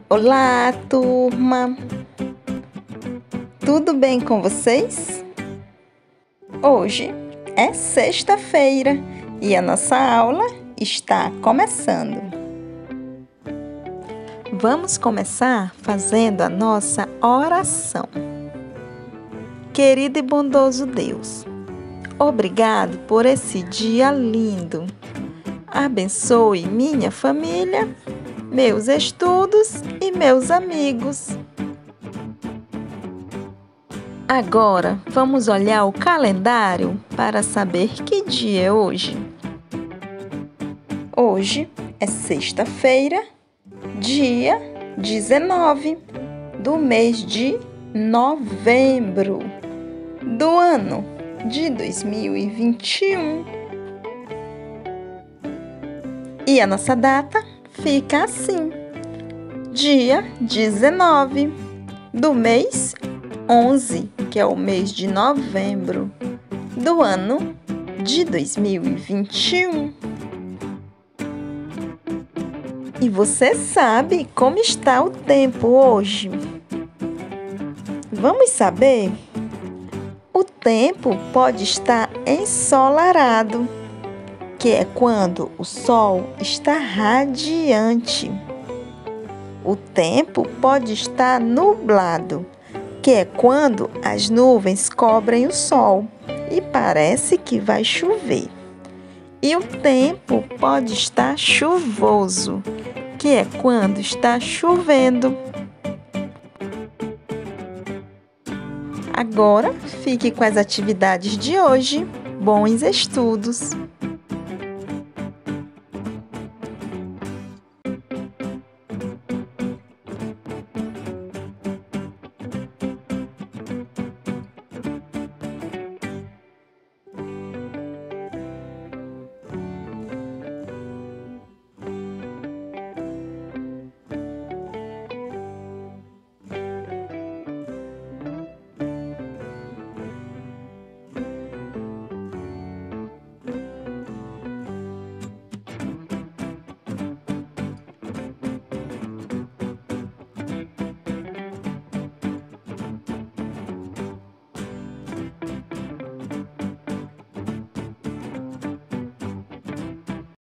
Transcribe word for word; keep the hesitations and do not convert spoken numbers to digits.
Olá, turma! Tudo bem com vocês? Hoje é sexta-feira e a nossa aula está começando. Vamos começar fazendo a nossa oração. Querido e bondoso Deus, obrigado por esse dia lindo. Abençoe minha família, meus estudos e meus amigos. Agora vamos olhar o calendário para saber que dia é hoje. Hoje é sexta-feira, dia dezenove do mês de novembro do ano de dois mil e vinte e um. E a nossa data fica assim: dia dezenove do mês onze, que é o mês de novembro do ano de dois mil e vinte e um. E você sabe como está o tempo hoje? Vamos saber? O tempo pode estar ensolarado, que é quando o sol está radiante. O tempo pode estar nublado, que é quando as nuvens cobrem o sol e parece que vai chover. E o tempo pode estar chuvoso, que é quando está chovendo. Agora, fique com as atividades de hoje. Bons estudos!